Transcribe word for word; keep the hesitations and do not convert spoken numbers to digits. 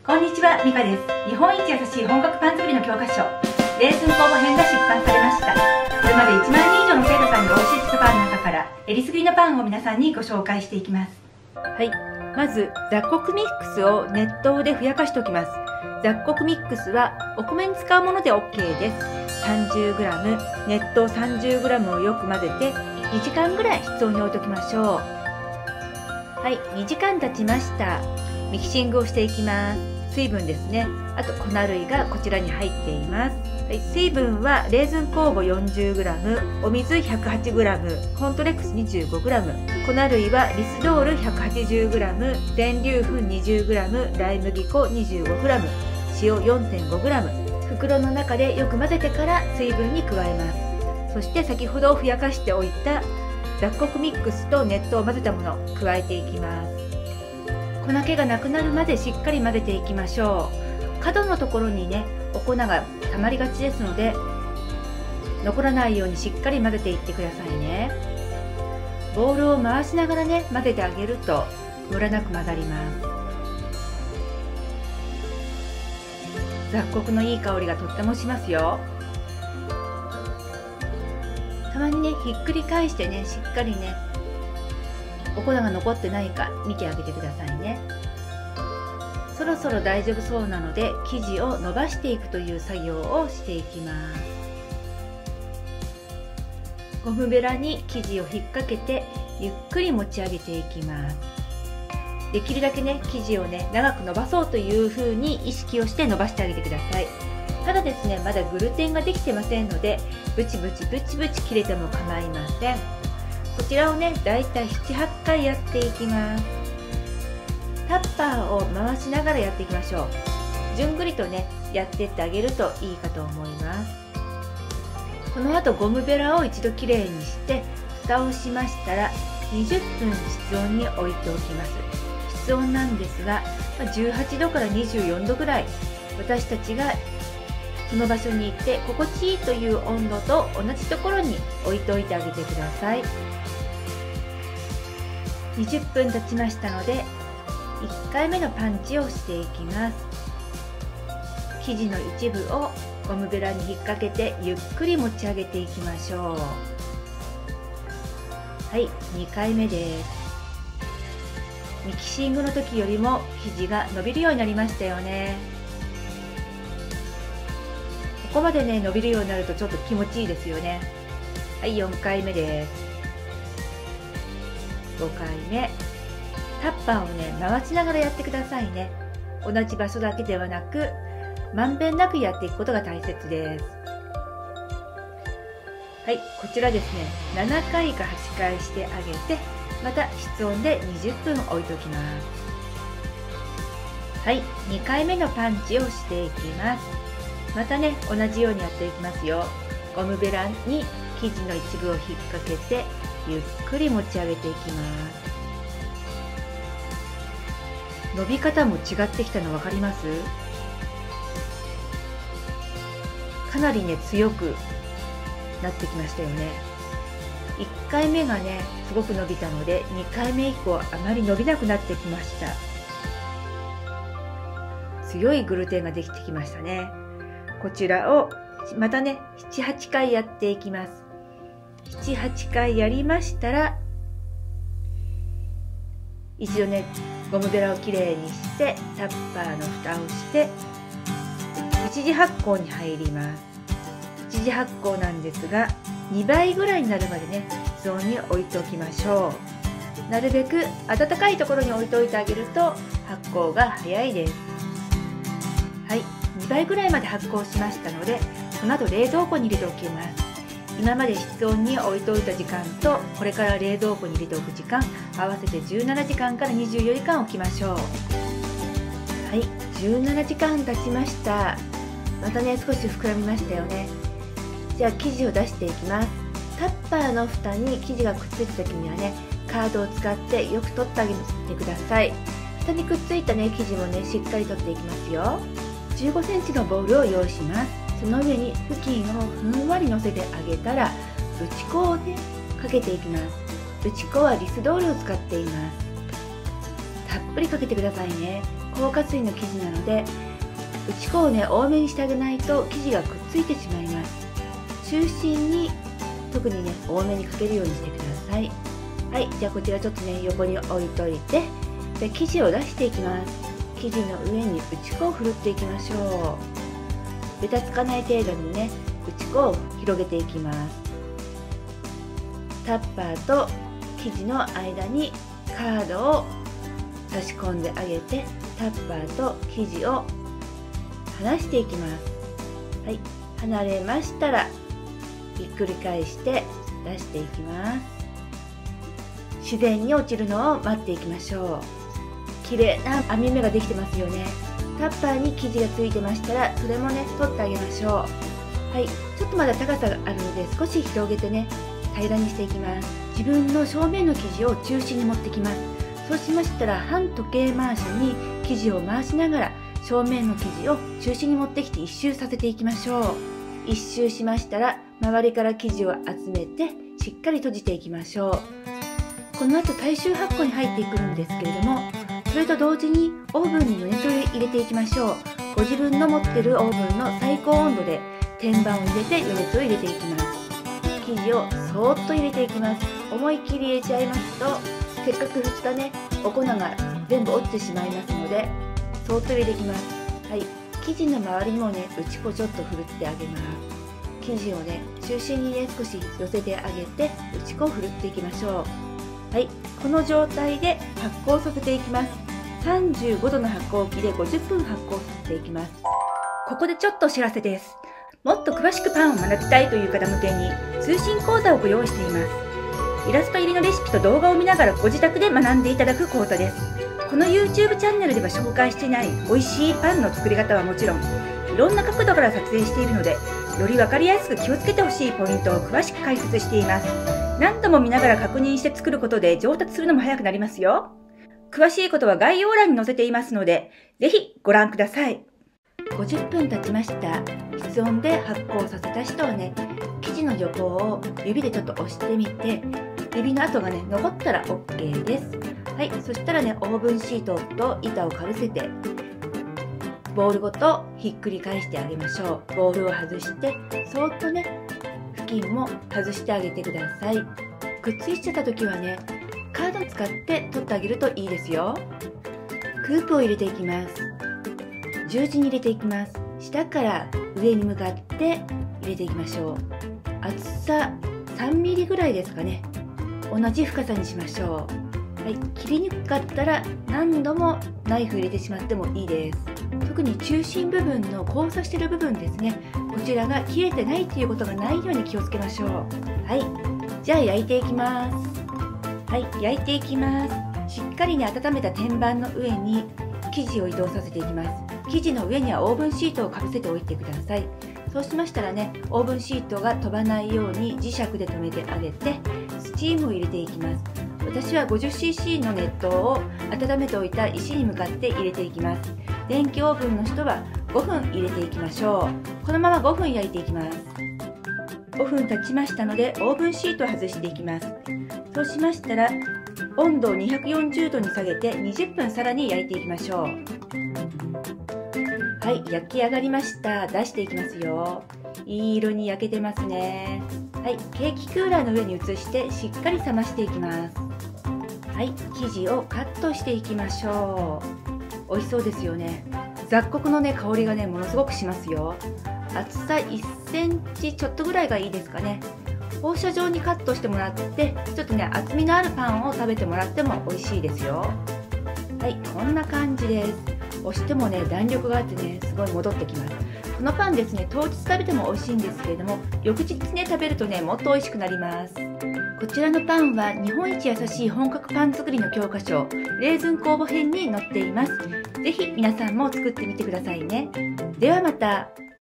こんにちは、ミカです。日本一優しい本格パン作りの教科書、レーズン工房編が出版されました。これまでいちまんにん以上の生徒さんにお教えしたパンの中から、えりすぐりのパンを皆さんにご紹介していきます。 はい、まず雑穀ミックスを熱湯でふやかしておきます。雑穀ミックスはお米に使うもので オーケー です。 さんじゅうグラム、 熱湯 さんじゅうグラム をよく混ぜてにじかんぐらい室温に置いておきましょう。はい、にじかん経ちました。ミキシングをしていきます。水分ですね、あと粉類がこちらに入っています。はい、水分はレーズン酵母 よんじゅうグラム、 お水 ひゃくはちグラム、 コントレックス にじゅうごグラム、 粉類はリスドール ひゃくはちじゅうグラム、 全粒粉 にじゅうグラム、 ライ麦粉 にじゅうごグラム、 塩 よんてんごグラム。 袋の中でよく混ぜてから水分に加えます。そして先ほどふやかしておいた雑穀ミックスと熱湯を混ぜたものを加えていきます。粉気がなくなるまでしっかり混ぜていきましょう。角のところにねお粉がたまりがちですので、残らないようにしっかり混ぜていってくださいね。ボウルを回しながらね混ぜてあげるとムラなく混ざります。雑穀のいい香りがとってもしますよ。たまにねひっくり返してねしっかりねお粉が残ってないか見てあげてくださいね。そろそろ大丈夫そうなので生地を伸ばしていくという作業をしていきます。ゴムベラに生地を引っ掛けてゆっくり持ち上げていきます。できるだけね生地をね長く伸ばそうというふうに意識をして伸ばしてあげてください。ただですねまだグルテンができてませんのでブチブチブチブチ切れても構いません。こちらをねだいたいななはちかいやっていきます。タッパーを回しながらやっていきましょう。じゅんぐりとねやってってあげるといいかと思います。この後ゴムベラを一度きれいにして蓋をしましたらにじゅっぷん室温に置いておきます。室温なんですがじゅうはちどからにじゅうよんどぐらい、私たちがその場所に行って心地いいという温度と同じところに置いておいてあげてください。にじゅっぷん経ちましたのでいっかいめのパンチをしていきます。生地の一部をゴムベラに引っ掛けてゆっくり持ち上げていきましょう。はい、にかいめです。ミキシングの時よりも生地が伸びるようになりましたよね。ここまでね伸びるようになるとちょっと気持ちいいですよね。はい、よんかいめです。ごかいめ。タッパーをね回しながらやってくださいね。同じ場所だけではなくまんべんなくやっていくことが大切です。はい、こちらですねななかいかはちかいしてあげてまた室温でにじゅっぷん置いておきます。はい、にかいめのパンチをしていきます。またね同じようにやっていきますよ。ゴムベラに生地の一部を引っ掛けてゆっくり持ち上げていきます。伸び方も違ってきたの分かります？かなりね強くなってきましたよね。いっかいめがねすごく伸びたのでにかいめ以降あまり伸びなくなってきました。強いグルテンができてきましたね。こちらをまたねななはちかいやっていきます。ななはちかいやりましたら一度ねゴムベラをきれいにしてタッパーの蓋をして一次発酵に入ります。一次発酵なんですがにばいぐらいになるまでね室温に置いておきましょう。なるべく暖かいところに置いておいてあげると発酵が早いです。はい、にばいぐらいまで発酵しましたのでこの後冷蔵庫に入れておきます。今まで室温に置いておいた時間とこれから冷蔵庫に入れておく時間合わせてじゅうななじかんからにじゅうよじかん置きましょう。はい、じゅうななじかん経ちました。またね少し膨らみましたよね。じゃあ生地を出していきます。タッパーの蓋に生地がくっついた時にはねカードを使ってよく取ってあげてください。蓋にくっついたね生地もねしっかり取っていきますよ。じゅうごセンチのボウルを用意します。その上に布巾をふんわり乗せてあげたら打ち粉をねかけていきます。打ち粉はリスドールを使っています。たっぷりかけてくださいね。 硬化水の生地なので打ち粉をね多めにしてあげないと生地がくっついてしまいます。中心に特にね多めにかけるようにしてください。はい、じゃあこちらちょっとね横に置いといて、で生地を出していきます。生地の上に打ち粉をふるっていきましょう。べたつかない程度にね打ち粉を広げていきます。タッパーと生地の間にカードを差し込んであげて、タッパーと生地を離していきます。はい、離れましたらひっくり返して出していきます。自然に落ちるのを待っていきましょう。綺麗な網目ができてますよね。タッパーに生地がついてましたらそれもね取ってあげましょう。はい、ちょっとまだ高さがあるので少し広げてね平らにしていきます。自分の正面の生地を中心に持ってきます。そうしましたら半時計回しに生地を回しながら正面の生地を中心に持ってきて一周させていきましょう。一周しましたら周りから生地を集めてしっかり閉じていきましょう。この後大衆発酵に入ってくるんですけれども、それと同時にオーブンに余熱を入れていきましょう。ご自分の持っているオーブンの最高温度で天板を入れて余熱を入れていきます。生地をそーっと入れていきます。思いっきり入れちゃいますとせっかく振ったねお粉が全部落ちてしまいますので、そーっと入れていきます。はい、生地の周りにもね打ち粉ちょっと振るってあげます。生地をね中心にね少し寄せてあげて打ち粉を振るっていきましょう。はい、この状態で発酵させていきます。さんじゅうごどの発酵機でごじゅっぷん発酵させていきます。ここでちょっとお知らせです。もっと詳しくパンを学びたいという方向けに通信講座をご用意しています。イラスト入りのレシピと動画を見ながらご自宅で学んでいただく講座です。この YouTube チャンネルでは紹介していない美味しいパンの作り方はもちろん、いろんな角度から撮影しているので、より分かりやすく気をつけてほしいポイントを詳しく解説しています。何度も見ながら確認して作ることで上達するのも早くなりますよ。詳しいことは概要欄に載せていますので、ぜひご覧ください。ごじゅっぷん経ちました。室温で発酵させた人はね、生地の横を指でちょっと押してみて、指の跡がね残ったら OK です。はい、そしたらねオーブンシートと板をかぶせてボウルごとひっくり返してあげましょう。ボウルを外してそーっとね布巾も外してあげてください。くっついちゃった時はねカードを使って取ってあげるといいですよ。クープを入れていきます。十字に入れていきます。下から上に向かって入れていきましょう。厚ささんミリぐらいですかね。同じ深さにしましょう。はい、切りにくかったら何度もナイフ入れてしまってもいいです。特に中心部分の交差している部分ですね、こちらが切れてないということがないように気をつけましょう。はい、じゃあ焼いていきます。はい、焼いていきます。しっかりね温めた天板の上に生地を移動させていきます。生地の上にはオーブンシートをかぶせておいてください。そうしましたらねオーブンシートが飛ばないように磁石で留めてあげてスチームを入れていきます。私は ごじゅっシーシー の熱湯を温めておいた石に向かって入れていきます。電気オーブンの人はごふん入れていきましょう。このままごふん焼いていきます。ごふん経ちましたのでオーブンシートを外していきます。そうしましたら温度をにひゃくよんじゅうどに下げてにじゅっぷんさらに焼いていきましょう。はい、焼き上がりました。出していきますよ。いい色に焼けてますね。はい、ケーキクーラーの上に移してしっかり冷ましていきます。はい、生地をカットしていきましょう。美味しそうですよね。雑穀のね香りがねものすごくしますよ。厚さいっセンチちょっとぐらいがいいですかね。放射状にカットしてもらってちょっとね厚みのあるパンを食べてもらっても美味しいですよ。はい、こんな感じです。押してもね弾力があってねすごい戻ってきます。このパンですね当日食べても美味しいんですけれども翌日ね食べるとねもっと美味しくなります。こちらのパンは日本一優しい本格パン作りの教科書レーズン酵母編に載っています。ぜひ皆さんも作ってみてくださいね。ではまた。